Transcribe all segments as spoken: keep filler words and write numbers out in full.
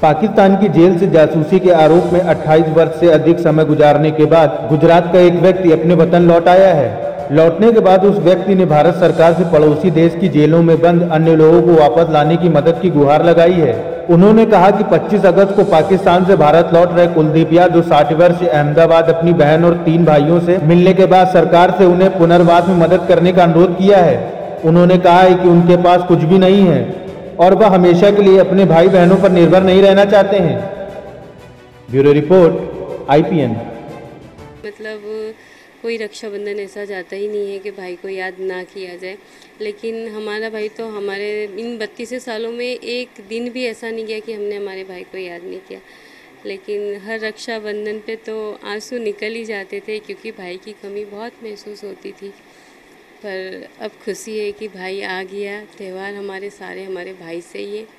पाकिस्तान की जेल से जासूसी के आरोप में अट्ठाईस वर्ष से अधिक समय गुजारने के बाद गुजरात का एक व्यक्ति अपने वतन लौट आया है। लौटने के बाद उस व्यक्ति ने भारत सरकार से पड़ोसी देश की जेलों में बंद अन्य लोगों को वापस लाने की मदद की गुहार लगाई है। उन्होंने कहा कि पच्चीस अगस्त को पाकिस्तान से भारत लौट रहे कुलदीप यादव जो साठ वर्ष से अहमदाबाद अपनी बहन और तीन भाइयों से मिलने के बाद सरकार से उन्हें पुनर्वास में मदद करने का अनुरोध किया है। उन्होंने कहा है कि उनके पास कुछ भी नहीं है और वह हमेशा के लिए अपने भाई बहनों पर निर्भर नहीं रहना चाहते हैं। Bureau report I P N. मतलब कोई रक्षाबंधन ऐसा जाता ही नहीं है कि भाई को याद ना किया जाए, लेकिन हमारा भाई तो हमारे इन बत्तीस सालों में एक दिन भी ऐसा नहीं गया कि हमने हमारे भाई को याद नहीं किया। लेकिन हर रक्षाबंधन पे तो आंसू निकल ही जाते थे क्योंकि भाई की कमी बहुत महसूस होती थी। पर अब खुशी है कि भाई आ गया। त्यौहार हमारे सारे हमारे भाई से ही है।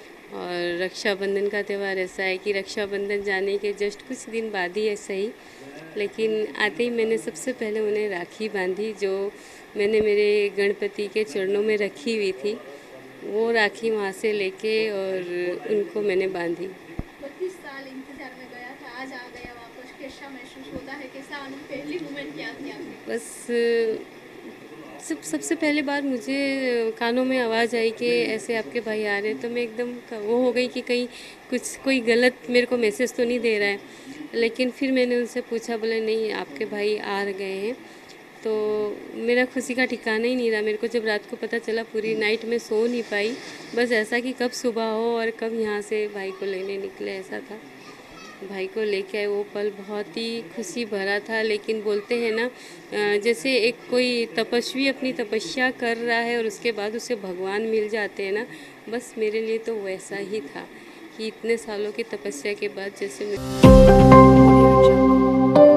और रक्षाबंधन का त्यौहार ऐसा है कि रक्षाबंधन जाने के जस्ट कुछ दिन बाद ही है सही, लेकिन आते ही मैंने सबसे पहले उन्हें राखी बांधी जो मैंने मेरे गणपति के चरणों में रखी हुई थी। वो राखी वहाँ से लेके और उनको मैंने बांधी। बत्तीस साल इंतजार में गया था, आज आ गया वापस। कैसा महसूस होता है? कैसा पहली मोमेंट क्या थी आपकी? बस सब सबसे पहली बार मुझे कानों में आवाज़ आई कि ऐसे आपके भाई आ रहे हैं, तो मैं एकदम वो हो गई कि कहीं कुछ कोई गलत मेरे को मैसेज तो नहीं दे रहा है। लेकिन फिर मैंने उनसे पूछा, बोले नहीं आपके भाई आ गए हैं। तो मेरा खुशी का ठिकाना ही नहीं रहा। मेरे को जब रात को पता चला पूरी नाइट में सो नहीं पाई, बस ऐसा कि कब सुबह हो और कब यहाँ से भाई को लेने निकले, ऐसा था। भाई को लेके आए वो पल बहुत ही खुशी भरा था। लेकिन बोलते हैं ना, जैसे एक कोई तपस्वी अपनी तपस्या कर रहा है और उसके बाद उसे भगवान मिल जाते हैं ना, बस मेरे लिए तो वैसा ही था कि इतने सालों की तपस्या के बाद जैसे